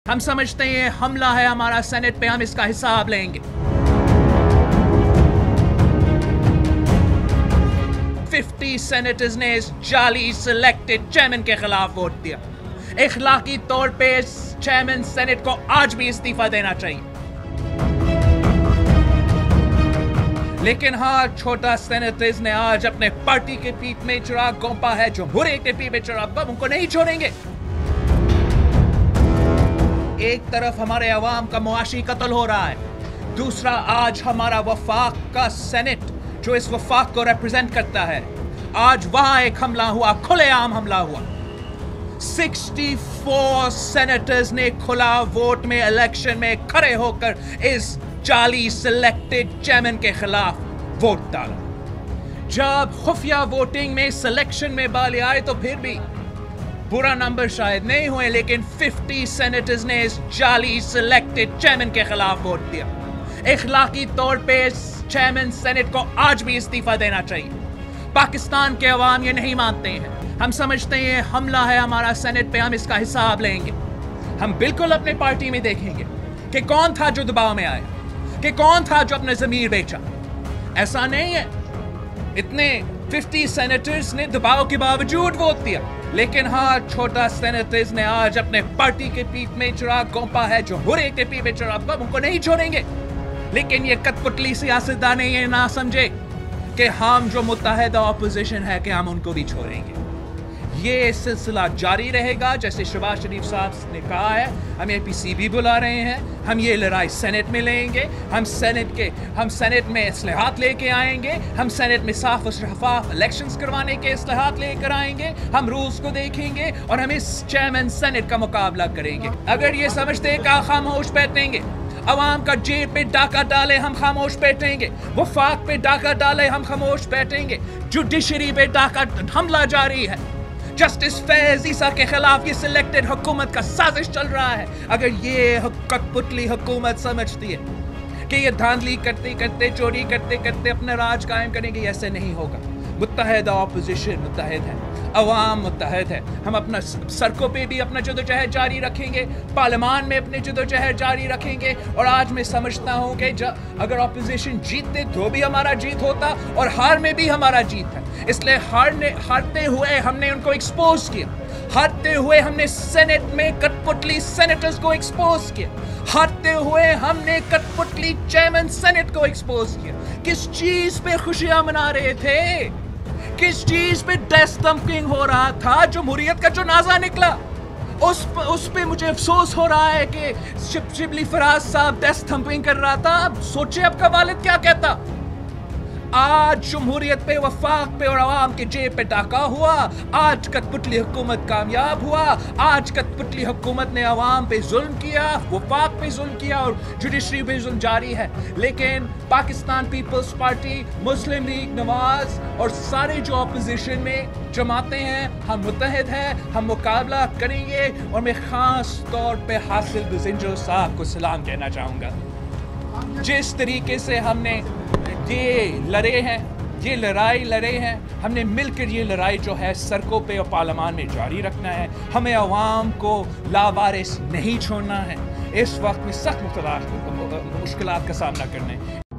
हम समझते हैं हमला है हमारा सेनेट पे, हम इसका हिसाब लेंगे। 50 सेनेटर्स ने इस जाली सिलेक्टेड चेयरमैन के खिलाफ वोट दिया। इखलाकी तौर पे इस चेयरमैन सेनेट को आज भी इस्तीफा देना चाहिए। लेकिन हाँ, छोटा सेनेटर्स ने आज अपने पार्टी के पीठ में चिराग गोंपा है, जमहूरियत के पीठ में चिराग, अब उनको नहीं छोड़ेंगे। एक तरफ हमारे अवाम का मुआशी कत्ल हो रहा है, दूसरा आज हमारा वफाक का सेनेट जो इस वफाक को रिप्रेजेंट करता है, आज वहां एक हमला हुआ, खुलेआम हमला हुआ। 64 सेनेटर्स ने खुला वोट में इलेक्शन में खड़े होकर इस जाली सिलेक्टेड चेयरमैन के खिलाफ वोट डाला। जब खुफिया वोटिंग में सिलेक्शन में बाले आए तो फिर भी बुरा नंबर शायद नहीं हुए, लेकिन 50 सेनेटर्स ने इस जाली सिलेक्टेड चेयरमैन के खिलाफ वोट दिया। इखलाकी तौर पे इस चेयरमैन सेनेट को आज भी इस्तीफा देना चाहिए। पाकिस्तान के अवाम ये नहीं मानते हैं। हम समझते हैं हमला है हमारा सेनेट पे, हम इसका हिसाब लेंगे। हम बिल्कुल अपने पार्टी में देखेंगे कि कौन था जो दबाव में आया, कि कौन था जो अपने जमीर बेचा। ऐसा नहीं है, इतने 50 सेनेटर्स ने दबाव के बावजूद वोट दिया। लेकिन हाँ, छोटा सेनेटर्स ने आज अपने पार्टी के पीठ में चिराग गोंपा है, जमहूरियत के पीठ में चिराग, उनको नहीं छोड़ेंगे। लेकिन ये कठपुतली सियासतदान ये ना समझे कि हम जो मुत्तहिदा ऑपोजिशन है कि हम उनको भी छोड़ेंगे। ये सिलसिला जारी रहेगा। जैसे शहबाज शरीफ साहब ने कहा है, हम APC भी बुला रहे हैं, हम ये लड़ाई सेनेट में लेंगे, हम सेनेट में इस्लाहात लेके आएंगे, हम सेनेट में साफ और शफाफ इलेक्शंस करवाने के इस्लाहात लेकर आएंगे, हम रूल्स को देखेंगे और हम इस चेयरमैन सेनेट का मुकाबला करेंगे। अगर ये समझते हैं कि खामोश बैठेंगे, अवाम का जेब पे डाका डाले हम खामोश बैठेंगे, वफाक पे डाका डाले हम खामोश बैठेंगे, जुडिशरी पे डाका हमला जारी है, जस्टिस फैज ईसा के खिलाफ ये सिलेक्टेड हुकूमत का साजिश चल रहा है। अगर ये कठपुतली हुकूमत समझती है कि ये धांधली करते करते, चोरी करते करते अपना राज कायम करेंगे, ऐसे नहीं होगा। मुत्तहिदा ऑपोजिशन मुत्तहिद है, अवाम मुत्तहिद है। हम अपना सड़कों पे भी अपना जदोजहद जारी रखेंगे, पार्लियामान में अपने जदोजहद जारी रखेंगे। और आज मैं समझता हूँ कि अगर ऑपोजिशन जीतते तो भी हमारा जीत होता और हार में भी हमारा जीत है। इसलिए हारते हुए हमने उनको एक्सपोज किया, हारते हुए हमने सेनेट में कठपुतली सेनेटर्स को एक्सपोज किया, हारते हुए हमने कठपुतली चेयरमैन सेनेट को एक्सपोज किया। किस चीज पे खुशियां मना रहे थे, किस चीज पे डेस्क थंपिंग हो रहा था? जमहूरियत का जो नाजा निकला उस पे मुझे अफसोस हो रहा है कि शिबली फराज साहब डेस्क थंपिंग कर रहा था। अब सोचे आपका वालिद क्या कहता। आज जमहूरियत पे, वफाक पे और अवाम के जेब पे डाका हुआ। आज कठपुतली हुकूमत कामयाब हुआ। आज कठपुतली हुकूमत ने अवाम पे जुल्म किया, वफाक पे जुल्म किया और जुडिशरी पे जुल्म जारी है। लेकिन पाकिस्तान पीपल्स पार्टी, मुस्लिम लीग नवाज और सारे जो अपोजिशन में जमाते हैं, हम मुत्तहिद हैं, हम मुकाबला करेंगे। और मैं खास तौर पे हासिल बुज़िंजो साहब को सलाम कहना चाहूँगा। जिस तरीके से हमने ये लड़े हैं, ये लड़ाई लड़े हैं, हमने मिलकर ये लड़ाई जो है सड़कों पे और पार्लियामान में जारी रखना है। हमें अवाम को लावारिस नहीं छोड़ना है। इस वक्त में सख्त मुश्किलात का सामना करना है।